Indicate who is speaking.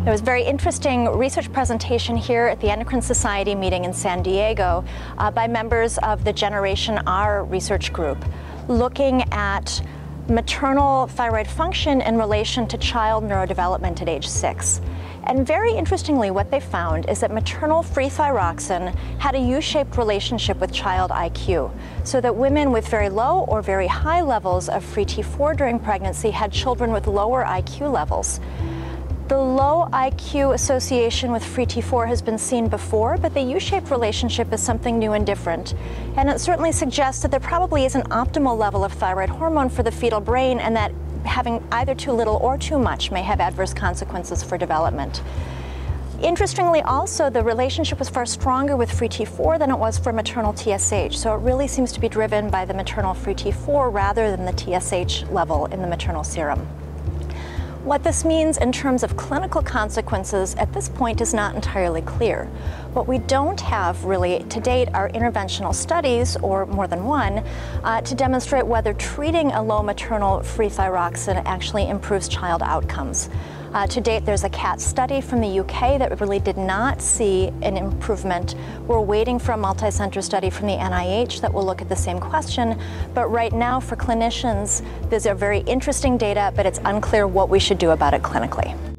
Speaker 1: There was a very interesting research presentation here at the Endocrine Society meeting in San Diego by members of the Generation R research group, looking at maternal thyroid function in relation to child neurodevelopment at age 6. And very interestingly, what they found is that maternal free thyroxine had a U-shaped relationship with child IQ, so that women with very low or very high levels of free T4 during pregnancy had children with lower IQ levels. The low IQ association with free T4 has been seen before, but the U-shaped relationship is something new and different. And it certainly suggests that there probably is an optimal level of thyroid hormone for the fetal brain, and that having either too little or too much may have adverse consequences for development. Interestingly also, the relationship was far stronger with free T4 than it was for maternal TSH, so it really seems to be driven by the maternal free T4 rather than the TSH level in the maternal serum. What this means in terms of clinical consequences at this point is not entirely clear. What we don't have really to date are interventional studies, or more than one, to demonstrate whether treating a low maternal free thyroxine actually improves child outcomes. To date, there's a CAT study from the UK that really did not see an improvement. We're waiting for a multi-center study from the NIH that will look at the same question. But right now, for clinicians, these are very interesting data, but it's unclear what we should do about it clinically.